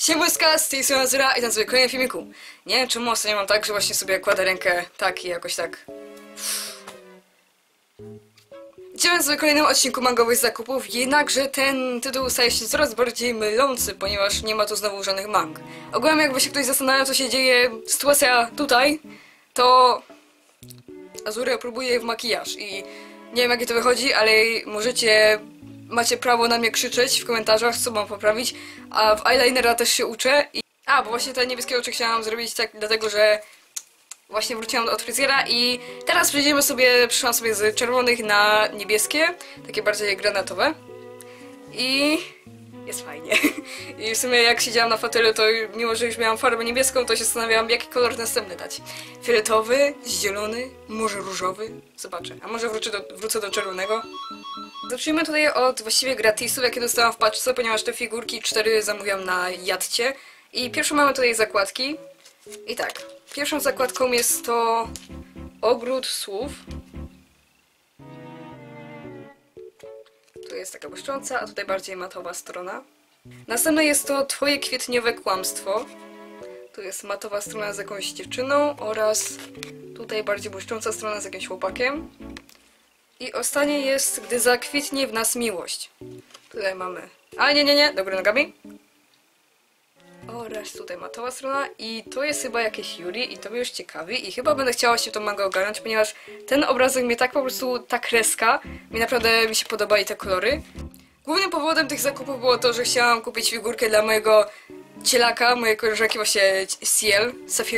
Siemuska, z tej strony Azura i na sobie kolejnym filmiku. Nie wiem czemu ostatnio mam tak, że właśnie sobie kładę rękę tak i jakoś tak. Idziemy na sobie kolejnym odcinku mangowych zakupów, jednakże ten tytuł staje się coraz bardziej mylący, ponieważ nie ma tu znowu żadnych mang. Ogółem jakby się ktoś zastanawiał, co się dzieje, sytuacja tutaj, to Azura próbuje w makijaż i nie wiem jakie to wychodzi, ale macie prawo na mnie krzyczeć w komentarzach, co mam poprawić, a w eyelinera też się uczę bo właśnie te niebieskie oczy chciałam zrobić tak dlatego, że właśnie wróciłam od fryzjera i teraz przeszłam sobie z czerwonych na niebieskie, takie bardziej granatowe i jest fajnie. I w sumie jak siedziałam na fotelu, to mimo, że już miałam farbę niebieską, to się zastanawiałam, jaki kolor następny dać. Fioletowy, zielony, może różowy? Zobaczę. A może wrócę do czerwonego? Zacznijmy tutaj od właściwie gratisów, jakie dostałam w paczce, ponieważ te figurki 4 zamówiłam na Jadcie. I pierwszą mamy tutaj zakładki. I tak, pierwszą zakładką jest to ogród słów. Tu jest taka błyszcząca, a tutaj bardziej matowa strona. Następne jest to twoje kwietniowe kłamstwo. Tu jest matowa strona z jakąś dziewczyną oraz tutaj bardziej błyszcząca strona z jakimś chłopakiem. I ostatnie jest, gdy zakwitnie w nas miłość. Tutaj mamy... nie, do góry nogami. Oraz tutaj matowa strona i to jest chyba jakieś Yuri i to mnie już ciekawi i chyba będę chciała się tą mangę ogarnąć, ponieważ ten obrazek mnie tak po prostu, ta kreska, mi się podoba i te kolory. Głównym powodem tych zakupów było to, że chciałam kupić figurkę dla mojego cielaka, mojej koleżanki właśnie Ciel,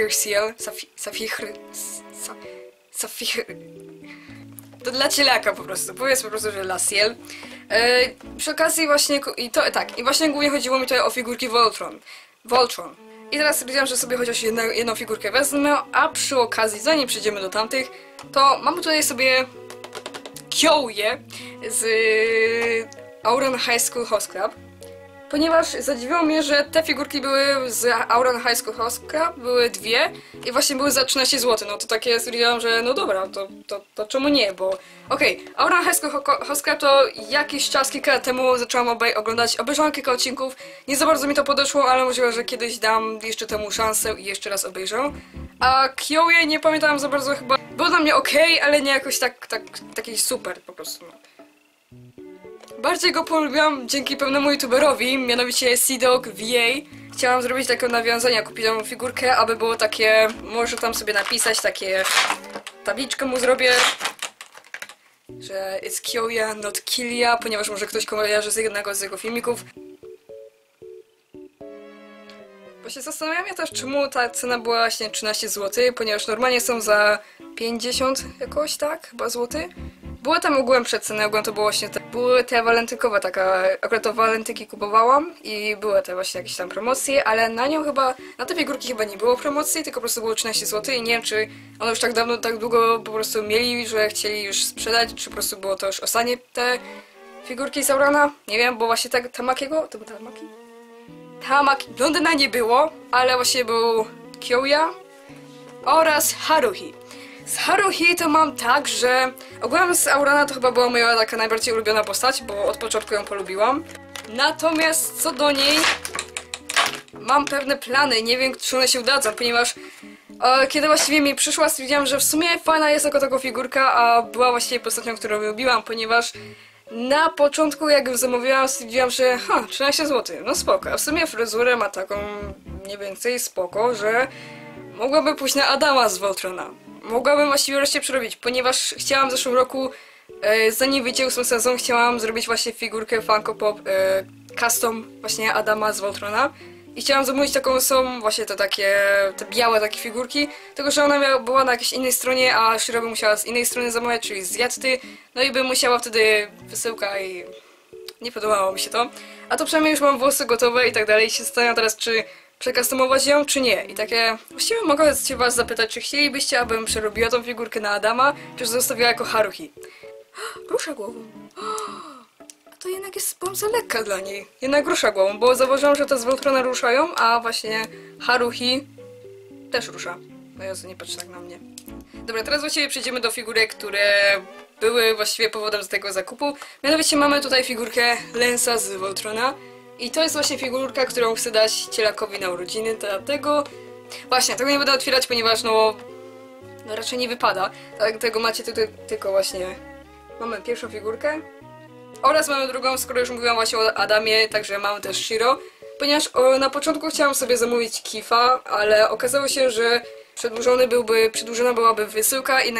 Safir. To dla cielaka po prostu, powiedz po prostu, że dla Ciel. Przy okazji właśnie, i właśnie głównie chodziło mi tutaj o figurki Voltron. I teraz stwierdziłam, że sobie chociaż jedną figurkę wezmę, a przy okazji, zanim przejdziemy do tamtych, to mamy tutaj sobie Kyoję z Ouran High School Host Club. Ponieważ zadziwiło mnie, że te figurki były z Ouran High School Host Club, były dwie i właśnie były za 13 zł. No to takie stwierdziłam, że no dobra, to czemu nie, bo Ouran High School Host Club to jakiś czas, kilka lat temu zaczęłam oglądać, obejrzałam kilka odcinków, nie za bardzo mi to podeszło, ale możliwe, że kiedyś dam jeszcze temu szansę i jeszcze raz obejrzę. A Kyoję nie pamiętałam za bardzo chyba, było dla mnie ale nie jakoś taki super po prostu. No. Bardziej go polubiłam dzięki pewnemu youtuberowi, mianowicie Seedog VA. Chciałam zrobić takie nawiązanie, kupić tą figurkę, aby było takie, może tam sobie napisać, takie tabliczkę mu zrobię, że it's Kyoya, not Killia, ponieważ może ktoś kojarzy z jednego z jego filmików. Właśnie zastanawiam się też, czemu ta cena była właśnie 13 zł, ponieważ normalnie są za 50 jakoś, tak? Chyba złoty. Były tam ogółem przeceny, ogółem to było właśnie były te walentynkowe, akurat to walentynki kupowałam i były te właśnie jakieś tam promocje, ale na te figurki chyba nie było promocji, tylko po prostu było 13 zł i nie wiem, czy one już tak długo po prostu mieli, że chcieli już sprzedać, czy po prostu było to już ostatnie te figurki z Aurana. Nie wiem, bo właśnie Tamakiego, to był Tamaki, Londyna nie było, ale właśnie był Kyoya oraz Haruhi. Z Haruhi to mam tak, że ogólnie z Aurana to chyba była moja taka najbardziej ulubiona postać, bo od początku ją polubiłam. Natomiast co do niej mam pewne plany, nie wiem czy one się udadzą, ponieważ kiedy właściwie mi przyszła, stwierdziłam, że w sumie fajna jest jako taka figurka, a była właściwie postacią, którą lubiłam, ponieważ na początku jak ją zamówiłam, stwierdziłam, że 13 zł, no spoko, a w sumie fryzurę ma taką mniej więcej spoko, że mogłabym pójść na Adama z Voltrona. Mogłabym właściwie wreszcie przerobić, ponieważ chciałam w zeszłym roku, zanim wyjdzie 8 sezon, chciałam zrobić właśnie figurkę Funko Pop custom właśnie Adama z Voltrona i chciałam zamówić taką właśnie te białe takie figurki, tylko że ona była na jakiejś innej stronie, a Shiro by musiała z innej strony zamawiać, czyli z Jatty, no i by musiała wtedy wysyłka i nie podobało mi się to. A to przynajmniej już mam włosy gotowe i tak dalej i się zastanawiam teraz, czy przekustomować ją, czy nie. I takie... Właściwie mogę się was zapytać, czy chcielibyście, abym przerobiła tą figurkę na Adama, czy zostawiła jako Haruhi. Rusza głową. A to jednak jest za lekka dla niej. Jednak rusza głową, bo zauważyłam, że te z Voltrona ruszają, a właśnie Haruhi też rusza. No Jezu, nie patrz tak na mnie. Dobra, teraz właściwie przejdziemy do figurek, które były właściwie powodem do tego zakupu. Mianowicie mamy tutaj figurkę Lensa z Voltrona. I to jest właśnie figurka, którą chcę dać cielakowi na urodziny, dlatego... Właśnie, tego nie będę otwierać, ponieważ no raczej nie wypada. Dlatego macie tutaj tylko właśnie... Mamy pierwszą figurkę. Oraz mamy drugą, skoro już mówiłam właśnie o Adamie, także mamy też Shiro. Ponieważ na początku chciałam sobie zamówić Kifa, ale okazało się, że przedłużona byłaby wysyłka i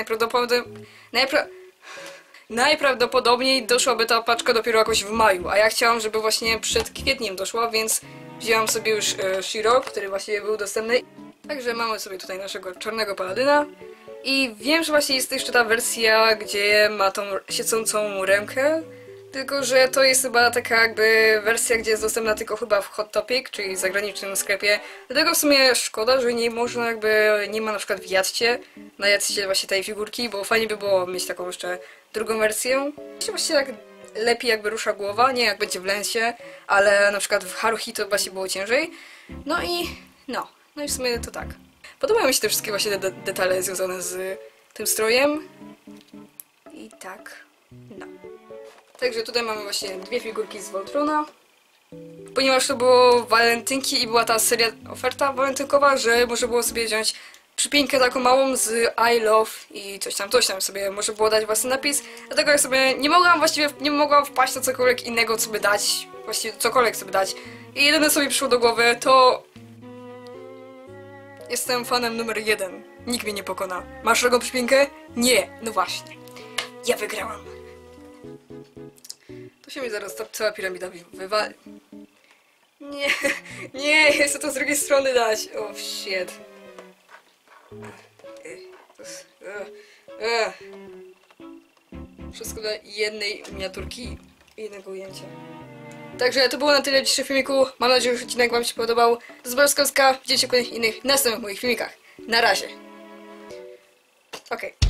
najprawdopodobniej doszłaby ta paczka dopiero jakoś w maju, a ja chciałam, żeby właśnie przed kwietniem doszła, więc wzięłam sobie już Shiro, który właściwie był dostępny. Także mamy sobie tutaj naszego czarnego paladyna. I wiem, że właśnie jest jeszcze ta wersja, gdzie ma tą siedzącą rękę. Tylko że to jest chyba taka jakby wersja, gdzie jest dostępna tylko chyba w Hot Topic, czyli w zagranicznym sklepie. Dlatego w sumie szkoda, że nie można nie ma na przykład na Jadście właśnie tej figurki, bo fajnie by było mieć taką jeszcze drugą wersję. Właśnie tak lepiej jakby rusza głowa, nie jak będzie w Lensie, ale na przykład w Haruhi to właśnie było ciężej. No i w sumie to tak. Podobają mi się te wszystkie właśnie detale związane z tym strojem. I tak, no. Także tutaj mamy właśnie dwie figurki z Voltrona. Ponieważ to było walentynki i była ta oferta walentynkowa, że można było sobie wziąć przypinkę taką małą z I love i coś tam sobie można było dać własny napis. Dlatego ja sobie nie mogłam wpaść na cokolwiek innego, co by dać. Właściwie cokolwiek sobie dać. I jedyne co mi przyszło do głowy to... Jestem fanem numer 1. Nikt mnie nie pokona. Masz drugą przypinkę? Nie. No właśnie. Ja wygrałam. To się mi zaraz ta cała piramida wywali. Nie, chcę to z drugiej strony dać. Oh shit. Wszystko dla jednej miniaturki i jednego ujęcia. Także to było na tyle w dzisiejszym filmiku. Mam nadzieję, że odcinek wam się podobał. To jest Barskowska. Widzimy się w kolejnych innych następnych moich filmikach. Na razie. Okej.